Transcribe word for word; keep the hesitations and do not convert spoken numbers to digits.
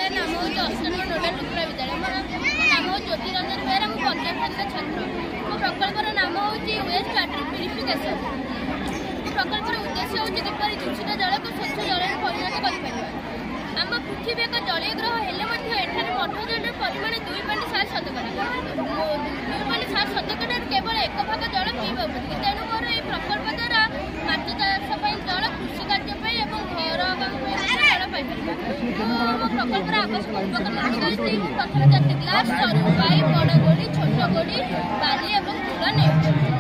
विद्यालय नाम हूँ अष्टम नोडाल उत्तरा विद्यालय मोर नाम हूँ ज्योति रंजन बेहरा मु पंद्रह श्रेणी छात्र मो प्रकल्पर नाम हूँ वेस्ट वाटर प्यूरिफिकेशन। प्रकल्पर उद्देश्य हूँ किपर दूषित जल को स्वच्छ जल में परिणत कर आम पृथ्वी एक जलीय ग्रह हेले मठ जल परिमाण दुई पॉइंट सात शतकड़ा दुई पॉइंट सात शतकड़ा केवल एक भाग जल पीवा तेणु मोर ये प्रकल्प द्वारा माछ चाष जल कृषि कार्य घर जल पाइपर मो प्रकल्पर आवश्यक उपकरण प्रथम चार ग्लास सरू पाइप बड़ गोड़ी छोट गोड़ी बाली और तुला नहीं।